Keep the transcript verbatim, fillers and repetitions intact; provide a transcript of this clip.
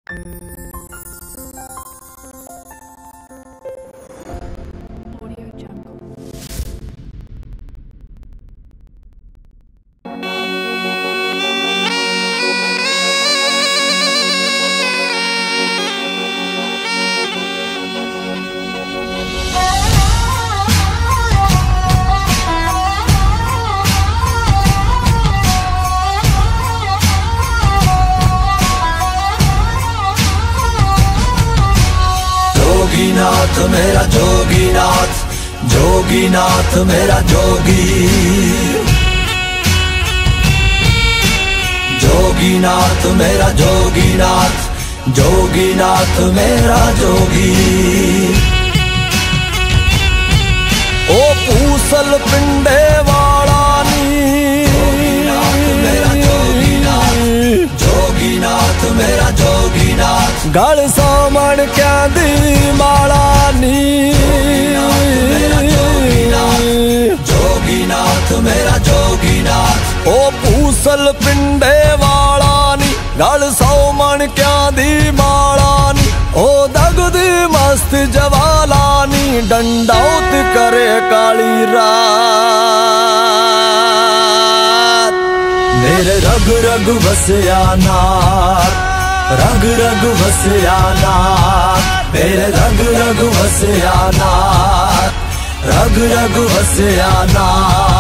जोगीनाथ मेरा जोगीनाथ, जोगीनाथ मेरा जोगी, जोगीनाथ मेरा जोगीनाथ, जोगीनाथ मेरा जोगी। ओ पूसल पिंडे वाला नी, जोगीनाथ मेरा जोगीनाथ, जोगीनाथ मेरा जोगीनाथ। गल सामण क्या दी माला नी, जोगीनाथ मेरा जोगीनाथ। ओ पूसल पिंडे वाला नी, गल सामण क्या दी माला नी। ओ दगदी मस्त जवाला नी, डंडौत करे काली रात। मेरे रग रग बसया नाथ, रग रग बसया नाथ, मेरे रग रग बसया नाथ, रग रग बसया नाथ।